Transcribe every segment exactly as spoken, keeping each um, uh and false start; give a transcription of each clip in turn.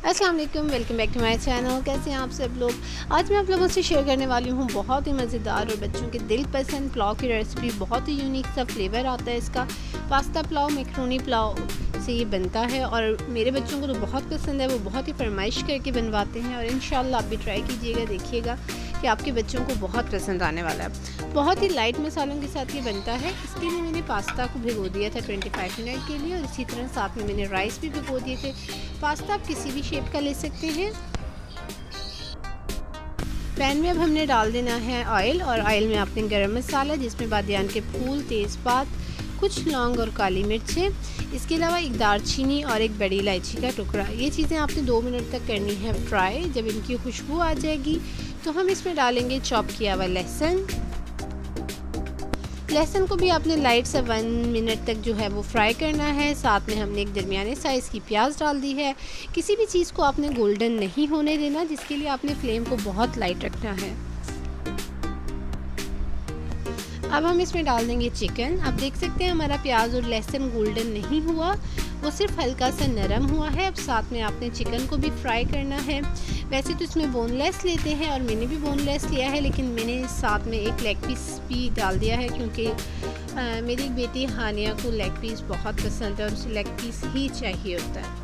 अस्सलाम वालेकुम, welcome back to my channel. कैसे हैं आप सब लोग। आज मैं आप लोगों से शेयर करने वाली हूँ बहुत ही मज़ेदार और बच्चों के दिल पसंद पुलाव की रेसिपी। बहुत ही यूनिक सा फ्लेवर आता है इसका। पास्ता पुलाव, मैक्रोनी पुलाव से ये बनता है और मेरे बच्चों को तो बहुत पसंद है। वो बहुत ही फरमाइश करके बनवाते हैं और इंशाल्लाह आप भी ट्राई कीजिएगा, देखिएगा कि आपके बच्चों को बहुत पसंद आने वाला है। बहुत ही लाइट मसालों के साथ ये बनता है। इसके लिए मैंने पास्ता को भिगो दिया था पच्चीस मिनट के लिए और इसी तरह साथ में मैंने राइस भी भिगो दिए थे। पास्ता आप किसी भी शेप का ले सकते हैं। पैन में अब हमने डाल देना है ऑयल और ऑयल में आपने गरम मसाला, जिसमें बादियान के फूल, तेज़पात, कुछ लौंग और काली मिर्चें, इसके अलावा एक दालचीनी और एक बड़ी इलायची का टुकड़ा। ये चीज़ें आपने दो मिनट तक करनी है फ्राई। जब इनकी खुशबू आ जाएगी तो हम इसमें डालेंगे चॉप किया हुआ लहसुन। लहसुन को भी आपने लाइट सा वन मिनट तक जो है वो फ्राई करना है। साथ में हमने एक दरमियाने साइज़ की प्याज डाल दी है। किसी भी चीज़ को आपने गोल्डन नहीं होने देना, जिसके लिए आपने फ्लेम को बहुत लाइट रखना है। अब हम इसमें डाल देंगे चिकन। अब देख सकते हैं हमारा प्याज और लहसुन गोल्डन नहीं हुआ, वो सिर्फ हल्का सा नरम हुआ है। अब साथ में आपने चिकन को भी फ्राई करना है। वैसे तो इसमें बोनलेस लेते हैं और मैंने भी बोनलेस लिया है, लेकिन मैंने साथ में एक लेग पीस भी डाल दिया है क्योंकि आ, मेरी एक बेटी हानिया को लेग पीस बहुत पसंद है और उसे लेग पीस ही चाहिए होता है।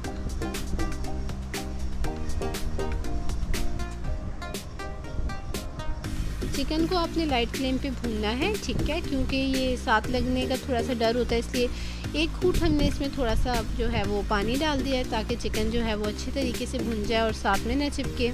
चिकन को आपने लाइट फ्लेम पे भूनना है, ठीक है, क्योंकि ये साथ लगने का थोड़ा सा डर होता है, इसलिए एक फूट हमने इसमें थोड़ा सा जो है वो पानी डाल दिया है ताकि चिकन जो है वो अच्छे तरीके से भुन जाए और साथ में न चिपके।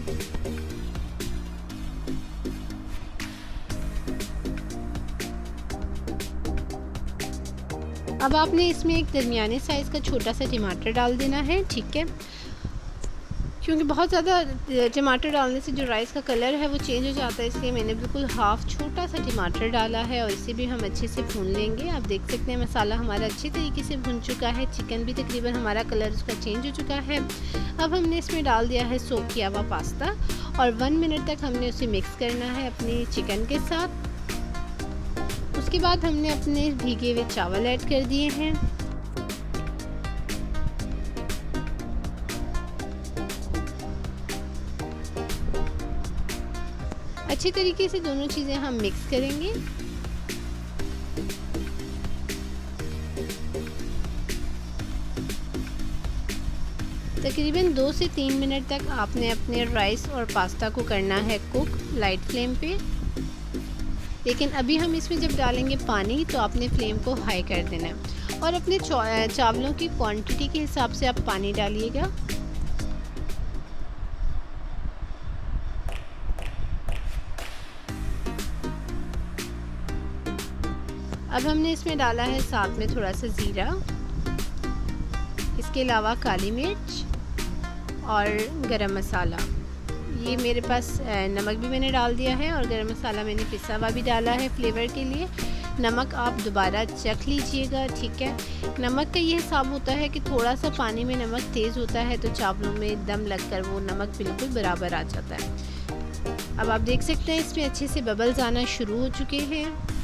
अब आपने इसमें एक दरमियाने साइज़ का छोटा सा टमाटर डाल देना है, ठीक है, क्योंकि बहुत ज़्यादा टमाटर डालने से जो राइस का कलर है वो चेंज हो जाता है, इसलिए मैंने बिल्कुल हाफ़ छोटा सा टमाटर डाला है और इसे भी हम अच्छे से भून लेंगे। आप देख सकते हैं मसाला हमारा अच्छे तरीके से भुन चुका है। चिकन भी तकरीबन हमारा कलर उसका चेंज हो चुका है। अब हमने इसमें डाल दिया है सोक किया हुआ पास्ता और वन मिनट तक हमने उसे मिक्स करना है अपने चिकन के साथ। उसके बाद हमने अपने भीगे हुए चावल ऐड कर दिए हैं। अच्छी तरीके से दोनों चीज़ें हम मिक्स करेंगे। तकरीबन दो से तीन मिनट तक आपने अपने राइस और पास्ता को करना है कुक लाइट फ्लेम पे। लेकिन अभी हम इसमें जब डालेंगे पानी तो आपने फ्लेम को हाई कर देना है और अपने चावलों की क्वांटिटी के हिसाब से आप पानी डालिएगा। अब हमने इसमें डाला है साथ में थोड़ा सा ज़ीरा, इसके अलावा काली मिर्च और गरम मसाला। ये मेरे पास नमक भी मैंने डाल दिया है और गरम मसाला मैंने पिसा हुआ भी डाला है फ्लेवर के लिए। नमक आप दोबारा चख लीजिएगा, ठीक है। नमक का ये हिसाब होता है कि थोड़ा सा पानी में नमक तेज़ होता है तो चावलों में दम लगकर वो नमक बिल्कुल बराबर आ जाता है। अब आप देख सकते हैं इसमें अच्छे से बबल्स आना शुरू हो चुके हैं।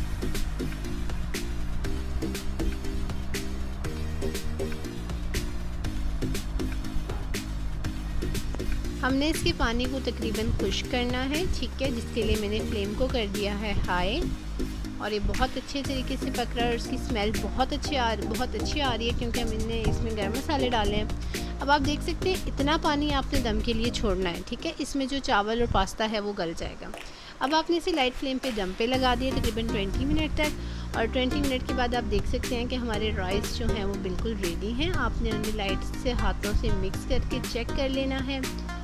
हमने इसके पानी को तकरीबन खुश्क करना है, ठीक है, जिसके लिए मैंने फ्लेम को कर दिया है हाई और ये बहुत अच्छे तरीके से पक रहा है और उसकी स्मेल बहुत अच्छी आ बहुत अच्छी आ रही है क्योंकि हमने इसमें गर्म मसाले डाले हैं। अब आप देख सकते हैं इतना पानी आपने दम के लिए छोड़ना है, ठीक है, इसमें जो चावल और पास्ता है वो गल जाएगा। अब आपने इसे लाइट फ्लेम पे दम पे लगा दिया तकरीबन बीस मिनट तक और बीस मिनट के बाद आप देख सकते हैं कि हमारे राइस जो हैं वो बिल्कुल रेडी हैं। आपने उन्हें लाइट से हाथों से मिक्स करके चेक कर लेना है।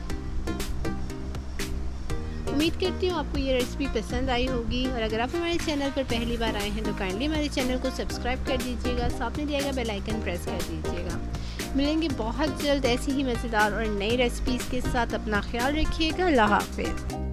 उम्मीद करती हूँ आपको ये रेसिपी पसंद आई होगी और अगर आप हमारे चैनल पर पहली बार आए हैं तो काइंडली हमारे चैनल को सब्सक्राइब कर दीजिएगा, साथ में दिया गया बेल आइकन प्रेस कर दीजिएगा। मिलेंगे बहुत जल्द ऐसी ही मज़ेदार और नई रेसिपीज़ के साथ। अपना ख्याल रखिएगा। अल्लाह हाफ़िज़।